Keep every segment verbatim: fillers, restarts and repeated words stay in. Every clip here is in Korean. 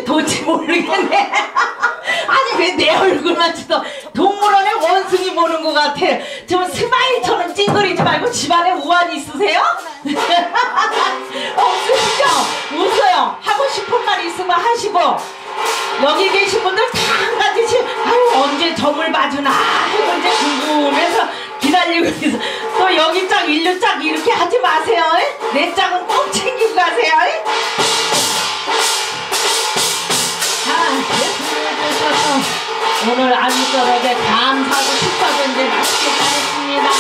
뭔지 도대체 모르겠네. 아니 왜 내 얼굴만 쳐도 동물원의 원숭이 보는 것 같아. 좀 스마일처럼 찡그리지 말고 집안에 우환 있으세요? 없으시죠? 웃어요. 하고 싶은 말 있으면 하시고. 여기 계신 분들 다 한가지씩 아유 언제 점을 봐주나 하고 이제 궁금해서 기다리고 있어. 또 여기 짝 일류 짝 이렇게 하지 마세요. 에? 내 짝은 꼭 챙기고 가세요. 에? 자, 오늘 안주절에 감사하고 식사전제 맛있게 잘했습니다.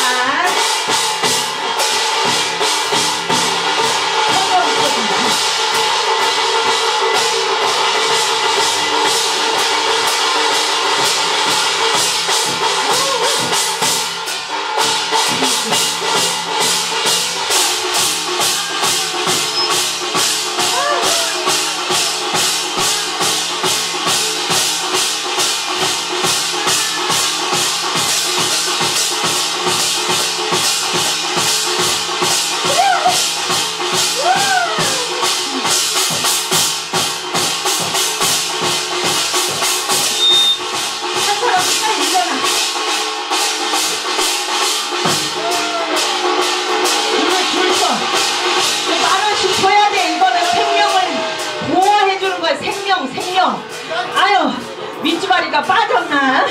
아유 밑주머니가 빠졌나?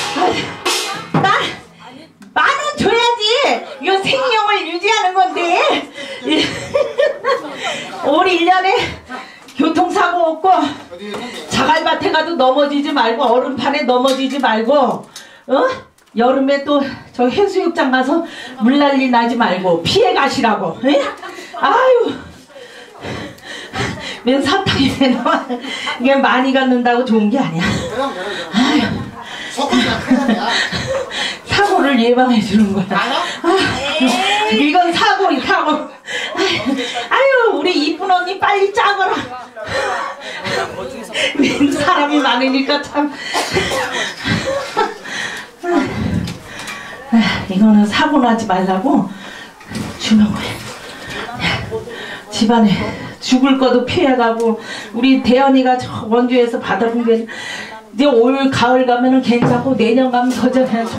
만 원 줘야지. 이거 생명을 유지하는 건데. 올 일 년에 교통사고 없고 자갈밭에 가도 넘어지지 말고 얼음판에 넘어지지 말고 어? 여름에 또 저 해수욕장 가서 물난리 나지 말고 피해 가시라고. 에? 아유 맨 사탕이 나와. 이게 많이 갖는다고 좋은 게 아니야. 아유, 사고를 예방해 주는 거야. 아유, 이건 사고, 사고. 아유, 우리 이쁜 언니 빨리 짜거라. 맨 사람이 많으니까 참. 이거는 사고 나지 말라고 주는 거야. 집안에 죽을 거도 피해가고 우리 대현이가 저 원주에서 받아본 게 이제 올 가을 가면은 괜찮고 내년 가면 더 잘해.